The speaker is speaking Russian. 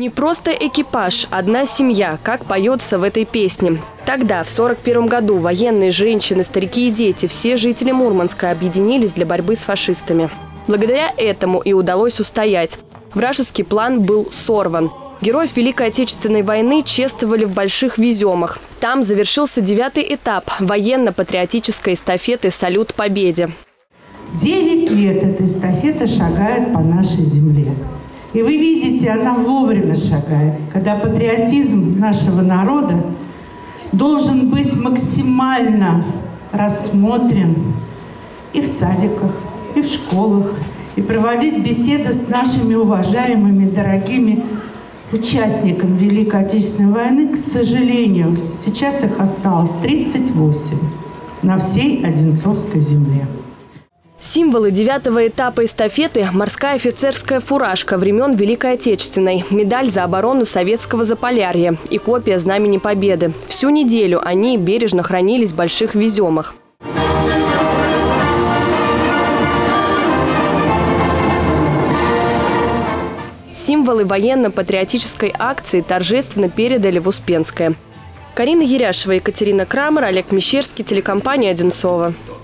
Не просто экипаж, одна семья, как поется в этой песне. Тогда, в 1941 году, военные, женщины, старики и дети, все жители Мурманска объединились для борьбы с фашистами. Благодаря этому и удалось устоять. Вражеский план был сорван. Героев Великой Отечественной войны чествовали в Больших Веземах. Там завершился 9-й этап военно-патриотической эстафеты «Салют Победе». 9 лет эта эстафета шагает по нашей земле. И вы видите, она вовремя шагает, когда патриотизм нашего народа должен быть максимально рассмотрен и в садиках, и в школах, и проводить беседы с нашими уважаемыми, дорогими участниками Великой Отечественной войны. К сожалению, сейчас их осталось 38 на всей Одинцовской земле. Символы 9-го этапа эстафеты – морская офицерская фуражка времен Великой Отечественной, медаль за оборону советского Заполярья и копия Знамени Победы. Всю неделю они бережно хранились в Больших Веземах. Символы военно-патриотической акции торжественно передали в Успенское. Карина Еряшева, Екатерина Крамер, Олег Мещерский, телекомпания «Одинцово».